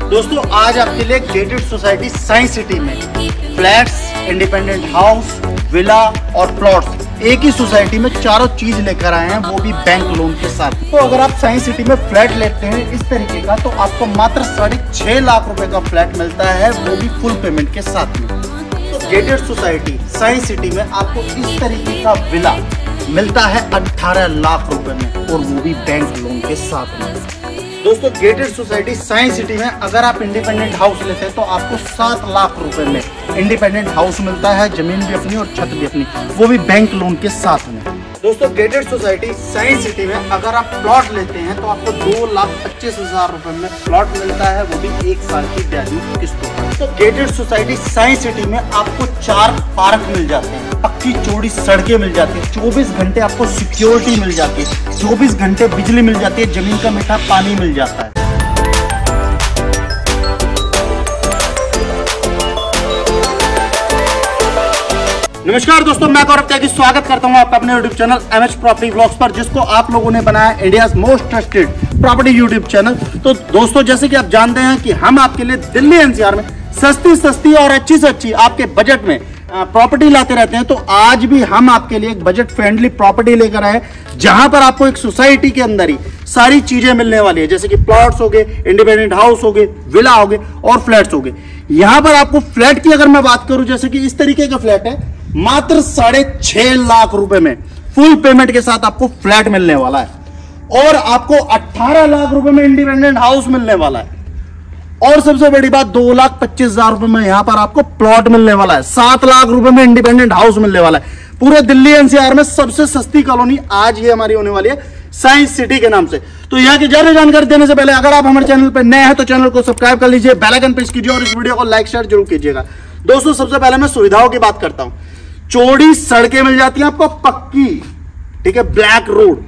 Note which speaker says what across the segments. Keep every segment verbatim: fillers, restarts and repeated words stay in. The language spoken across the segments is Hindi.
Speaker 1: दोस्तों आज आपके लिए गेटेड सोसाइटी साइंस सिटी में फ्लैट्स, इंडिपेंडेंट हाउस, विला और प्लॉट्स एक ही सोसाइटी में चारों चीज लेकर आए हैं, वो भी बैंक लोन के साथ। तो अगर आप साइंस सिटी में फ्लैट लेते हैं इस तरीके का तो आपको मात्र साढ़े छह लाख रुपए का फ्लैट मिलता है, वो भी फुल पेमेंट के साथ में। तो गेटेड सोसाइटी साइंस सिटी में आपको इस तरीके का विला मिलता है अठारह लाख रुपए में, और वो भी बैंक लोन के साथ में। दोस्तों गेटेड सोसाइटी साइंस सिटी में अगर आप इंडिपेंडेंट हाउस लेते हैं तो आपको सात लाख रुपए में इंडिपेंडेंट हाउस मिलता है, जमीन भी अपनी और छत भी अपनी, वो भी बैंक लोन के साथ में। दोस्तों गेटेड सोसाइटी साइंस सिटी में अगर आप प्लॉट लेते हैं तो आपको दो लाख पच्चीस हजार रुपए में प्लॉट मिलता है, वो भी एक साल की ब्याज किस्तों पर। तो गेटेड सोसाइटी साइंस सिटी में आपको चार पार्क मिल जाते हैं, पक्की चौड़ी सड़कें मिल जाती है, चौबीस घंटे आपको सिक्योरिटी मिल जाती है, चौबीस घंटे बिजली मिल जाती है, जमीन का मीठा पानी मिल जाता है। नमस्कार दोस्तों, मैं गौरव त्यागी स्वागत करता हूं आपका अपने YouTube channel M H property vlogs पर, जिसको आप लोगों ने बनाया India's most trusted property YouTube channel. तो दोस्तों जैसे कि आप जानते हैं कि हम आपके लिए दिल्ली एनसीआर में सस्ती सस्ती और अच्छी से अच्छी आपके बजट में प्रॉपर्टी लाते रहते हैं। तो आज भी हम आपके लिए एक बजट फ्रेंडली प्रॉपर्टी लेकर आए, जहां पर आपको एक सोसाइटी के अंदर ही सारी चीजें मिलने वाली है, जैसे कि प्लॉट्स हो गए, इंडिपेंडेंट हाउस हो गए, विला हो गए और फ्लैट्स हो गए। यहां पर आपको फ्लैट की अगर मैं बात करूं, जैसे कि इस तरीके का फ्लैट है, मात्र साढ़े छह लाख रुपए में फुल पेमेंट के साथ आपको फ्लैट मिलने वाला है, और आपको अठारह लाख रुपए में इंडिपेंडेंट हाउस मिलने वाला है, और सबसे बड़ी बात दो लाख पच्चीस हजार रुपए में यहां पर आपको प्लॉट मिलने वाला है, सात लाख रुपए में इंडिपेंडेंट हाउस मिलने वाला है। पूरे दिल्ली एनसीआर में सबसे सस्ती कॉलोनी आज ये हमारी होने वाली है साइंस सिटी के नाम से। तो यहाँ की ज्यादा जानकारी देने से पहले अगर आप हमारे चैनल पर नए हैं तो चैनल को सब्सक्राइब कर लीजिए, बेल आइकन प्रेस कीजिए और इस वीडियो को लाइक शेयर जरूर कीजिएगा। दोस्तों सबसे पहले मैं सुविधाओं की बात करता हूं। चौड़ी सड़कें मिल जाती हैं आपको पक्की, ठीक है, ब्लैक रोड,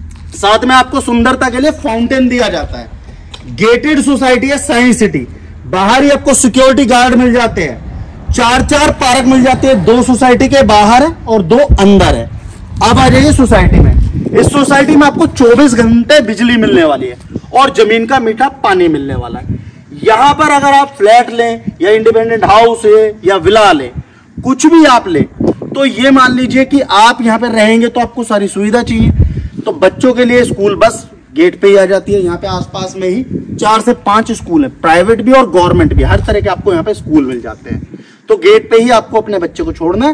Speaker 1: साथ में आपको सुंदरता के लिए फाउंटेन दिया जाता है। गेटेड सोसाइटी है साइंस सिटी, बाहर ही आपको सिक्योरिटी गार्ड मिल जाते हैं, चार चार पार्क मिल जाते हैं, दो सोसाइटी के बाहर है और दो अंदर है। अब आ जाइए सोसाइटी में। इस सोसाइटी में आपको चौबीस घंटे बिजली मिलने वाली है और जमीन का मीठा पानी मिलने वाला है। यहां पर अगर आप फ्लैट लें या इंडिपेंडेंट हाउस है या विला लें, कुछ भी आप लें, तो ये मान लीजिए कि आप यहां पर रहेंगे तो आपको सारी सुविधा चाहिए। तो बच्चों के लिए स्कूल बस गेट पे ही आ जाती है, यहाँ पे आसपास में ही चार से पांच स्कूल है, प्राइवेट भी और गवर्नमेंट भी, हर तरह के आपको यहाँ पे स्कूल मिल जाते हैं। तो गेट पे ही आपको अपने बच्चे को छोड़ना है,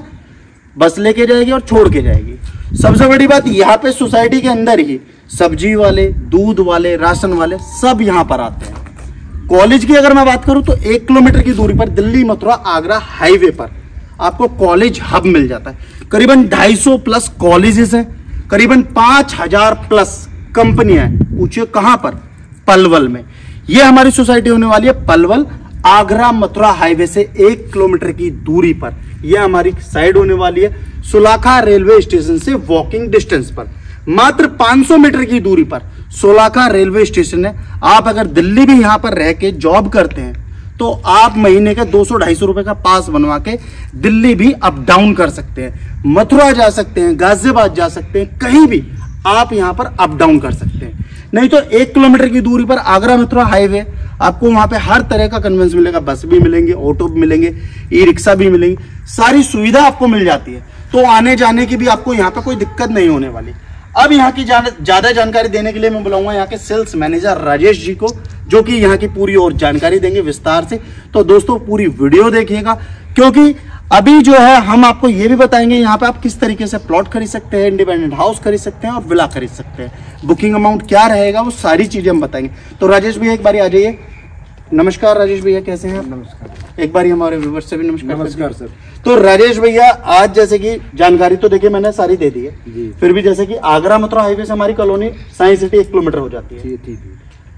Speaker 1: बस लेके जाएगी और छोड़ के जाएगी। सबसे बड़ी बात, यहाँ पे सोसाइटी के अंदर ही सब्जी वाले, दूध वाले, राशन वाले सब यहाँ पर आते हैं। कॉलेज की अगर मैं बात करूं तो एक किलोमीटर की दूरी पर दिल्ली मथुरा आगरा हाईवे पर आपको कॉलेज हब मिल जाता है। करीबन ढाई सौ प्लस कॉलेजेस हैं, करीबन पांच हजार प्लस कंपनियां हैं। पूछिए कहां पर? पलवल में। यह हमारी सोसाइटी होने वाली है पलवल आगरा मथुरा हाईवे से एक किलोमीटर की दूरी पर। यह हमारी साइड होने वाली है सुलाखा रेलवे स्टेशन से वॉकिंग डिस्टेंस पर, मात्र पांच सौ मीटर की दूरी पर सुलाखा रेलवे स्टेशन है। आप अगर दिल्ली भी यहां पर रह के जॉब करते हैं तो आप महीने के दो सौ ढाई सौ रुपए का पास बनवा के दिल्ली भी अप डाउन कर सकते हैं, मथुरा जा सकते हैं, गाजियाबाद जा सकते हैं, कहीं भी आप यहां पर अप डाउन कर सकते हैं। नहीं तो एक किलोमीटर की दूरी पर आगरा मथुरा हाईवे, आपको वहां पे हर तरह का कन्वेंस मिलेगा, बस भी मिलेंगे, ऑटो भी मिलेंगे, ई रिक्शा भी मिलेंगे, सारी सुविधा आपको मिल जाती है। तो आने जाने की भी आपको यहाँ पे कोई दिक्कत नहीं होने वाली। अब यहाँ की ज्यादा जानकारी देने के लिए मैं बुलाऊंगा यहाँ के सेल्स मैनेजर राजेश जी को, जो कि यहाँ की पूरी और जानकारी देंगे विस्तार से। तो दोस्तों पूरी वीडियो देखिएगा, क्योंकि अभी जो है हम आपको ये भी बताएंगे यहाँ पे आप किस तरीके से प्लॉट खरीद सकते हैं, इंडिपेंडेंट हाउस खरीद सकते हैं और विला खरीद सकते हैं, बुकिंग अमाउंट क्या रहेगा, वो सारी चीजें हम बताएंगे। तो राजेश भैया एक बार आ जाइए। नमस्कार राजेश भैया, कैसे हैं आप?
Speaker 2: नमस्कार।
Speaker 1: एक बार हमारे व्यूअर्स से भी नमस्कार।
Speaker 2: नमस्कार सर।
Speaker 1: तो राजेश भैया आज जैसे कि जानकारी तो देखिए मैंने सारी दे दी है, फिर भी जैसे कि आगरा मथुरा हाईवे से हमारी कॉलोनी साइंस सिटी एक किलोमीटर हो जाती है,
Speaker 2: ठीक है।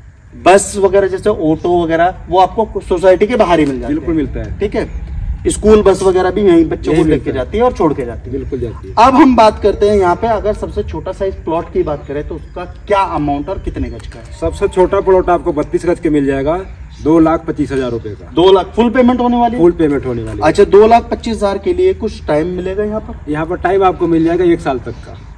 Speaker 1: बस वगैरह जैसे ऑटो वगैरह वो आपको सोसाइटी के बाहर ही मिल जाता है,
Speaker 2: बिल्कुल मिलता है,
Speaker 1: ठीक है। स्कूल बस वगैरह भी यहीं बच्चों को लेके जाती है और छोड़ के जाती है,
Speaker 2: बिल्कुल जाती है।
Speaker 1: अब हम बात करते हैं यहाँ पे अगर सबसे छोटा साइज प्लॉट की बात करें तो उसका क्या अमाउंट और कितने गज का है?
Speaker 2: सबसे छोटा प्लॉट आपको बत्तीस गज के मिल जाएगा, दो लाख पच्चीस हजार रुपए का।
Speaker 1: दो लाख फुल पेमेंट होने वाली?
Speaker 2: फुल पेमेंट होने वाली।
Speaker 1: अच्छा, दो लाख पच्चीस हजार के लिए कुछ टाइम मिलेगा यहाँ पर?
Speaker 2: यहाँ पर टाइम आपको मिल जाएगा एक साल तक का।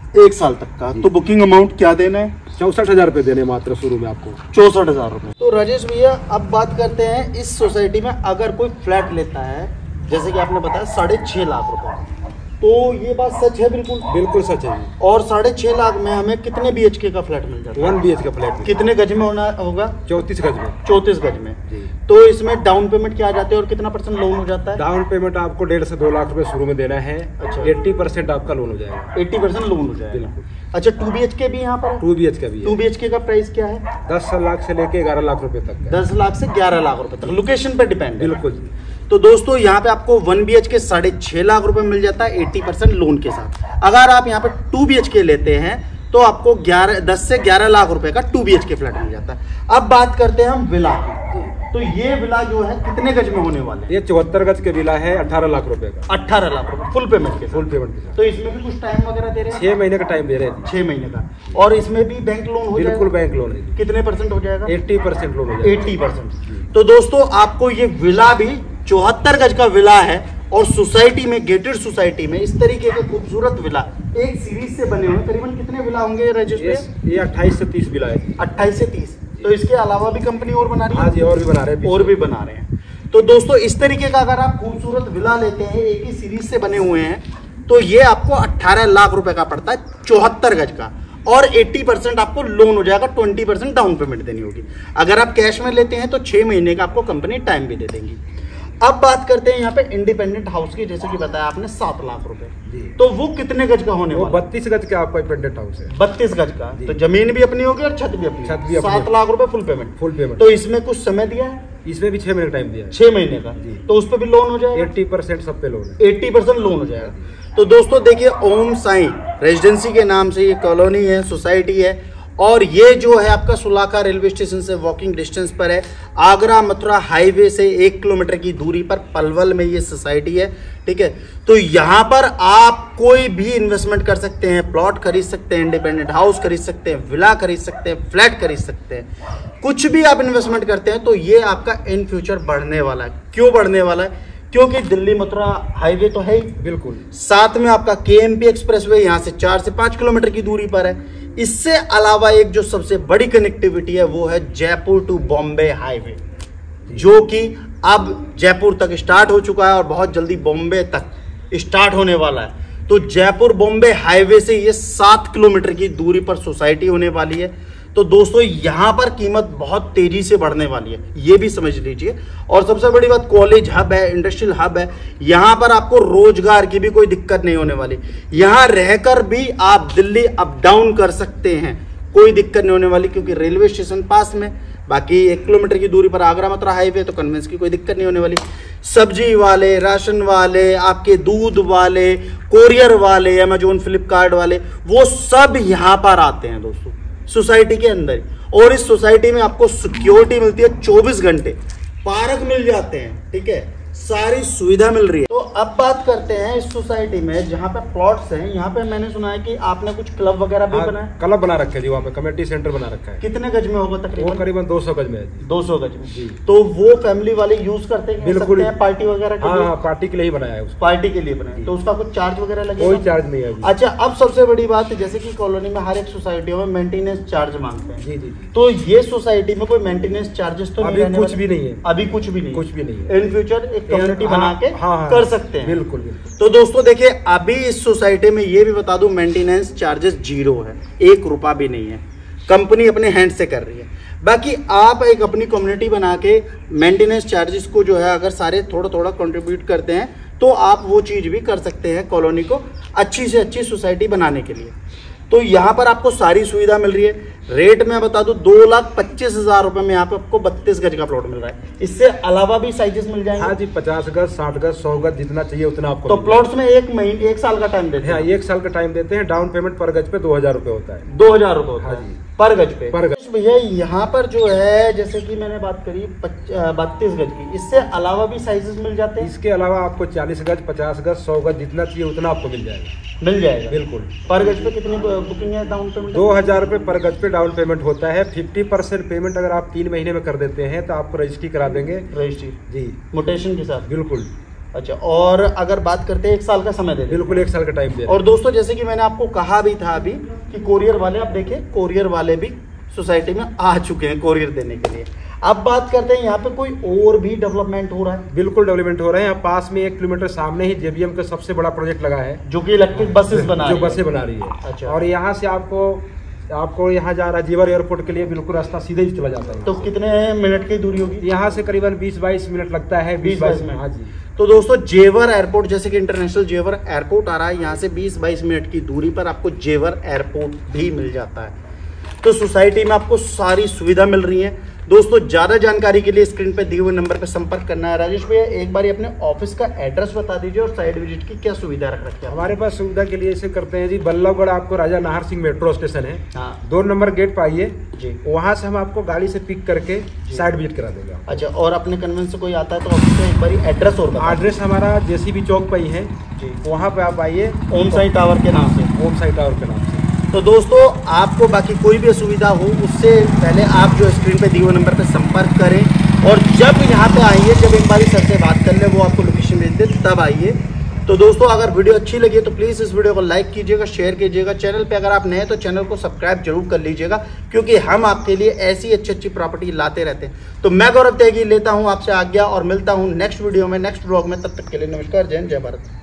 Speaker 1: एक साल तक का। तो बुकिंग अमाउंट क्या देना है?
Speaker 2: चौसठ हजार रुपये देने मात्र शुरू में आपको,
Speaker 1: चौसठ हजार रुपये। तो राजेश भैया अब बात करते हैं इस सोसाइटी में अगर कोई फ्लैट लेता है, जैसे कि आपने बताया साढ़े छः लाख रुपए, तो ये बात सच है? बिल्कुल
Speaker 2: बिल्कुल सच है।
Speaker 1: और साढ़े छः लाख में हमें कितने बी एच के का फ्लैट मिल जाता है?
Speaker 2: वन बी एच का फ्लैट
Speaker 1: कितने गज में होना होगा?
Speaker 2: चौंतीस गज में।
Speaker 1: चौंतीस गज में
Speaker 2: जी।
Speaker 1: तो इसमें डाउन पेमेंट क्या आ जाते हैं और कितना परसेंट लोन हो जाता है?
Speaker 2: डाउन पेमेंट आपको डेढ़ से दो लाख रुपए शुरू में देना है।
Speaker 1: अच्छा।
Speaker 2: एट्टी परसेंट आपका लोन हो जाएगा।
Speaker 1: एट्टी परसेंट लोन हो जाएगा।
Speaker 2: बिल्कुल।
Speaker 1: अच्छा, टू बी एच के भी यहाँ पर?
Speaker 2: टू बी एच का भी
Speaker 1: टू बी एच के का प्राइस क्या है?
Speaker 2: दस लाख से लेके ग्यारह लाख रुपए तक का।
Speaker 1: दस लाख से ग्यारह लाख रुपए तक, लोकेशन पर डिपेंड है।
Speaker 2: बिल्कुल।
Speaker 1: तो दोस्तों यहाँ पे आपको वन बी एच के साढ़े छह लाख रुपए मिल जाता है एट्टी परसेंट लोन के साथ। अगर आप यहाँ पे टू बी एच के लेते हैं तो आपको ग्यारह दस से ग्यारह लाख रुपए का टू बी एच के फ्लैट मिल जाता है। अब बात करते हैं हम विला की। तो ये विला जो है कितने गज में होने वाले हैं?
Speaker 2: ये चौहत्तर गज के विला है, अठारह लाख रुपए का।
Speaker 1: अठारह लाख रुपए फुल पेमेंट के साथ।
Speaker 2: फुल पेमेंट के साथ।
Speaker 1: तो इसमें भी कुछ टाइम वगैरह दे रहे हैं?
Speaker 2: छह महीने का टाइम दे रहे हैं।
Speaker 1: छह महीने का। और इसमें भी बैंक लोन हो जाएगा?
Speaker 2: बिल्कुल बैंक लोन है।
Speaker 1: कितने परसेंट हो जाएगा?
Speaker 2: एट्टी परसेंट लोन हो जाएगा।
Speaker 1: Eighty percent. तो दोस्तों आपको ये विला भी चौहत्तर गज का विला है और सोसाइटी में, गेटेड सोसाइटी में इस तरीके का खूबसूरत विला एक सीरीज से बने हुए। करीबन कितने विला होंगे रजिस्टर?
Speaker 2: ये अट्ठाईस से तीस विला है।
Speaker 1: अट्ठाईस से तीस। तो इसके अलावा भी कंपनी और बना रही है?
Speaker 2: हाँ जी, और भी बना रहे हैं।
Speaker 1: और भी बना रहे हैं। तो दोस्तों इस तरीके का अगर आप खूबसूरत विला लेते हैं, एक ही सीरीज से बने हुए हैं, तो ये आपको अट्ठारह लाख रुपए का पड़ता है चौहत्तर गज का। और अस्सी परसेंट आपको लोन हो जाएगा, बीस परसेंट डाउन पेमेंट देनी होगी। अगर आप कैश में लेते हैं तो छह महीने का आपको कंपनी टाइम भी दे देंगी। अब बात करते हैं यहाँ पे इंडिपेंडेंट हाउस की, जैसे कि बताया आपने सात लाख रुपए। तो वो कितने गज का होने वाला?
Speaker 2: बत्तीस गज का आपका इंडिपेंडेंट हाउस है।
Speaker 1: बत्तीस गज का। तो जमीन भी अपनी होगी और छत भी अपनी।
Speaker 2: छत भी अपनी।
Speaker 1: सात लाख रुपए फुल पेमेंट।
Speaker 2: Full payment.
Speaker 1: तो इसमें कुछ समय दिया है?
Speaker 2: इसमें भी छह महीने का टाइम दिया है।
Speaker 1: छह महीने का। तो उस पर भी लोन हो जाएगा?
Speaker 2: एट्टी परसेंट सब पे लोन है।
Speaker 1: एट्टी परसेंट लोन हो जाएगा। तो दोस्तों देखिए, ओम साई रेजिडेंसी के नाम से ये कॉलोनी है, सोसाइटी है, और ये जो है आपका सुलाखा रेलवे स्टेशन से वॉकिंग डिस्टेंस पर है। आगरा मथुरा हाईवे से एक किलोमीटर की दूरी पर पलवल में ये सोसाइटी है। ठीक है, तो यहाँ पर आप कोई भी इन्वेस्टमेंट कर सकते हैं, प्लॉट खरीद सकते हैं, इंडिपेंडेंट हाउस खरीद सकते हैं, विला खरीद सकते हैं, फ्लैट खरीद सकते हैं। कुछ भी आप इन्वेस्टमेंट करते हैं तो ये आपका इन फ्यूचर बढ़ने वाला है। क्यों बढ़ने वाला है? क्योंकि दिल्ली मथुरा हाईवे तो है ही,
Speaker 2: बिल्कुल।
Speaker 1: साथ में आपका के एम पी एक्सप्रेसवे यहाँ से चार से पाँच किलोमीटर की दूरी पर है। इससे अलावा एक जो सबसे बड़ी कनेक्टिविटी है वो है जयपुर टू बॉम्बे हाईवे, जो कि अब जयपुर तक स्टार्ट हो चुका है और बहुत जल्दी बॉम्बे तक स्टार्ट होने वाला है। तो जयपुर बॉम्बे हाईवे से ये सात किलोमीटर की दूरी पर सोसाइटी होने वाली है। तो दोस्तों यहाँ पर कीमत बहुत तेजी से बढ़ने वाली है, ये भी समझ लीजिए। और सबसे बड़ी बात, कॉलेज हब है, इंडस्ट्रियल हब है, यहाँ पर आपको रोजगार की भी कोई दिक्कत नहीं होने वाली। यहाँ रहकर भी आप दिल्ली अप डाउन कर सकते हैं, कोई दिक्कत नहीं होने वाली, क्योंकि रेलवे स्टेशन पास में, बाकी एक किलोमीटर की दूरी पर आगरा मथुरा हाईवे, तो कन्वेंस की कोई दिक्कत नहीं होने वाली। सब्जी वाले, राशन वाले, आपके दूध वाले, कोरियर वाले, अमेजोन फ्लिपकार्ट वाले, वो सब यहाँ पर आते हैं दोस्तों सोसाइटी के अंदर। और इस सोसाइटी में आपको सिक्योरिटी मिलती है चौबीस घंटे, पार्क मिल जाते हैं, ठीक है, सारी सुविधा मिल रही है। तो अब बात करते हैं इस सोसाइटी में जहाँ पे प्लॉट्स हैं, यहाँ पे मैंने सुना है कि आपने कुछ क्लब वगैरह भी बनाया?
Speaker 2: क्लब बना रखा है जी, वहाँ पे कमेटी सेंटर बना रखा है।
Speaker 1: कितने गज में होगा तकरीबन?
Speaker 2: वो करीबन दो सौ गज में है जी।
Speaker 1: दो सौ गज में जी। तो वो फैमिली वाले यूज करते हैं?
Speaker 2: बिल्कुल।
Speaker 1: पार्टी वगैरह के
Speaker 2: हाँ,
Speaker 1: लिए?
Speaker 2: हाँ, पार्टी के लिए ही बनाया है उसको।
Speaker 1: पार्टी के लिए बनाया, तो उसका कुछ चार्ज वगैरह लगेगा?
Speaker 2: कोई चार्ज नहीं है जी।
Speaker 1: अच्छा, अब सबसे बड़ी बात, जैसे कि कॉलोनी में हर एक सोसाइटियों में मेंटेनेंस चार्ज मांगते हैं
Speaker 2: जी जी।
Speaker 1: तो ये सोसाइटी में कोई मेंटेनेंस चार्जेस तो
Speaker 2: अभी कुछ भी नहीं है।
Speaker 1: अभी कुछ भी नहीं,
Speaker 2: कुछ भी नहीं है।
Speaker 1: इन फ्यूचर एक कम्युनिटी बना के
Speaker 2: हाँ, हाँ,
Speaker 1: कर सकते हैं।
Speaker 2: बिल्कुल बिल्कुल।
Speaker 1: तो दोस्तों देखिए, अभी इस सोसाइटी में ये भी बता दूं, मेंटेनेंस चार्जेस जीरो है, एक रुपया भी नहीं है, कंपनी अपने हैंड से कर रही है। बाकी आप एक अपनी कम्युनिटी बना के मेंटेनेंस चार्जेस को जो है अगर सारे थोड़ा थोड़ा कंट्रीब्यूट करते हैं तो आप वो चीज़ भी कर सकते हैं कॉलोनी को अच्छी से अच्छी सोसाइटी बनाने के लिए। तो यहाँ पर आपको सारी सुविधा मिल रही है। रेट में बता दूं, दो लाख पच्चीस हजार रुपए में यहाँ पे आपको बत्तीस गज का प्लॉट मिल रहा है। इससे अलावा भी साइजेस मिल जाएंगे।
Speaker 2: हाँ जी, पचास गज, साठ गज, सौ गज, जितना चाहिए उतना आपको।
Speaker 1: तो प्लॉट्स में एक महीने एक साल का टाइम देते हैं?
Speaker 2: हाँ, एक साल का टाइम देते हैं। डाउन पेमेंट पर गज पे दो हजार रुपए होता है।
Speaker 1: दो हजार रुपए होता
Speaker 2: हाँ
Speaker 1: है
Speaker 2: जी,
Speaker 1: पर गज पे।
Speaker 2: पर गज।
Speaker 1: भैया यहाँ पर जो है, जैसे कि मैंने बात करी बत्तीस गज की, इससे अलावा भी साइजेस मिल जाते हैं?
Speaker 2: इसके अलावा आपको चालीस गज, पचास गज, सौ गज, जितना चाहिए उतना आपको मिल जाएगा।
Speaker 1: मिल जाएगा
Speaker 2: बिल्कुल।
Speaker 1: पर गज पे कितनी बुकिंग है डाउन पेमेंट?
Speaker 2: दो हजार रुपए पर गज पे डाउन पेमेंट होता है। फिफ्टी परसेंट पेमेंट अगर आप तीन महीने में कर देते हैं तो आपको रजिस्ट्री करा देंगे।
Speaker 1: रजिस्ट्री
Speaker 2: जी,
Speaker 1: मोटेशन के साथ?
Speaker 2: बिल्कुल।
Speaker 1: अच्छा, और अगर बात करते हैं एक साल का समय दे,
Speaker 2: बिल्कुल एक साल का टाइम दे।
Speaker 1: और दोस्तों जैसे कि मैंने आपको कहा भी था अभी कि कोरियर वाले, आप देखिए कोरियर वाले भी सोसाइटी में आ चुके हैं कोरियर देने के लिए। अब बात करते हैं यहाँ पे कोई और भी डेवलपमेंट हो रहा है?
Speaker 2: बिल्कुल डेवलपमेंट हो रहा है। यहाँ पास में एक किलोमीटर सामने ही जेबीएम का सबसे बड़ा प्रोजेक्ट लगा है,
Speaker 1: जो कि इलेक्ट्रिक बसेस बना
Speaker 2: जो बसें बना रही है।
Speaker 1: अच्छा।
Speaker 2: और यहाँ से आपको आपको यहाँ जा रहा है जेवर एयरपोर्ट के लिए बिल्कुल रास्ता सीधे ही चला जाता है।
Speaker 1: तो कितने मिनट की दूरी होगी?
Speaker 2: यहाँ से करीबन बीस बाईस मिनट लगता है।
Speaker 1: बीस बाईस मिनट।
Speaker 2: हाँ जी।
Speaker 1: तो दोस्तों जेवर एयरपोर्ट, जैसे कि इंटरनेशनल जेवर एयरपोर्ट आ रहा है, यहाँ से बीस बाईस मिनट की दूरी पर आपको जेवर एयरपोर्ट भी मिल जाता है। तो सोसाइटी में आपको सारी सुविधा मिल रही है। दोस्तों ज़्यादा जानकारी के लिए स्क्रीन पे दिए हुए नंबर पर संपर्क करना है। राजेश भैया एक बार अपने ऑफिस का एड्रेस बता दीजिए और साइड विजिट की क्या सुविधा रख रखी है?
Speaker 2: हमारे पास सुविधा के लिए इसे करते हैं जी, बल्लभगढ़ आपको राजा नाहर सिंह मेट्रो स्टेशन है,
Speaker 1: हाँ।
Speaker 2: दो नंबर गेट पाइए
Speaker 1: जी,
Speaker 2: वहाँ से हम आपको गाड़ी से पिक करके साइड विजिट करा देंगे।
Speaker 1: अच्छा, और अपने कन्वेंस से कोई आता है तो ऑफिस का एक बार एड्रेस और बता।
Speaker 2: एड्रेस हमारा जेसीबी चौक पर ही है जी, वहाँ पे आप आइए,
Speaker 1: ओम साई टावर के नाम से।
Speaker 2: ओम साई टावर के नाम से।
Speaker 1: तो दोस्तों आपको बाकी कोई भी असुविधा हो उससे पहले आप जो स्क्रीन पे दिए हुए नंबर पे संपर्क करें, और जब यहाँ पे आइए, जब एक बार सर से बात कर ले, वो आपको लोकेशन भेज दे, तब आइए। तो दोस्तों अगर वीडियो अच्छी लगी तो प्लीज़ इस वीडियो को लाइक कीजिएगा, शेयर कीजिएगा। चैनल पे अगर आप नए हैं तो चैनल को सब्सक्राइब जरूर कर लीजिएगा, क्योंकि हम आपके लिए ऐसी अच्छी अच्छी प्रॉपर्टी लाते रहते हैं। तो मैं गौरव त्यागी लेता हूँ आपसे आज्ञा और मिलता हूँ नेक्स्ट वीडियो में, नेक्स्ट ब्लॉग में। तब तक के लिए नमस्कार, जय हिंद, जय भारत।